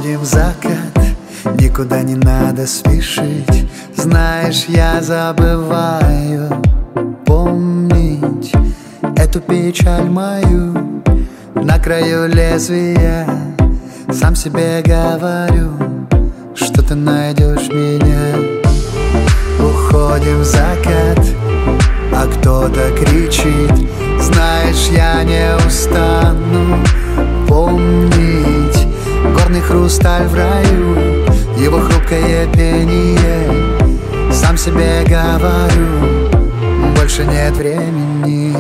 Уходим в закат, никуда не надо спешить. Знаешь, я забываю помнить эту печаль мою. На краю лезвия сам себе говорю, что ты найдешь меня. Уходим в закат, а кто-то кричит. Знаешь, я не устану помнить горный хрусталь в раю, его хрупкое пение. Сам себе говорю, больше нет времени.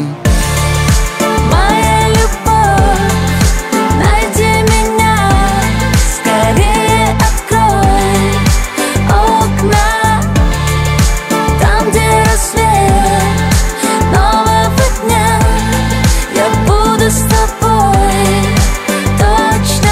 Моя любовь, найди меня, скорее открой окна, там, где рассвет нового дня. Я буду с тобой точно.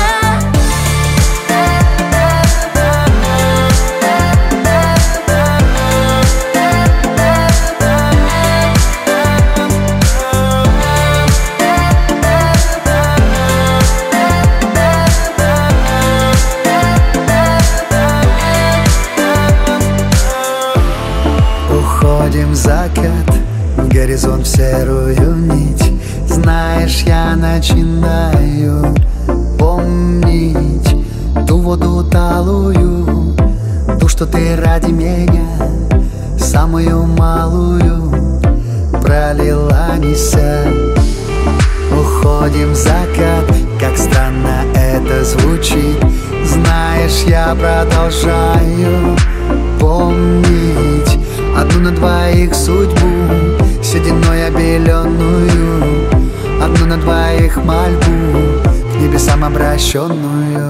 Уходим в закат, в горизонт, в серую нить. Знаешь, я начинаю помнить ту воду талую, ту, что ты ради меня самую малую пролила, неся. Уходим в закат, как странно это звучит. Знаешь, я продолжаю помнить одну на двоих судьбу, сединой обеленную, одну на двоих мольбу, к небесам обращенную.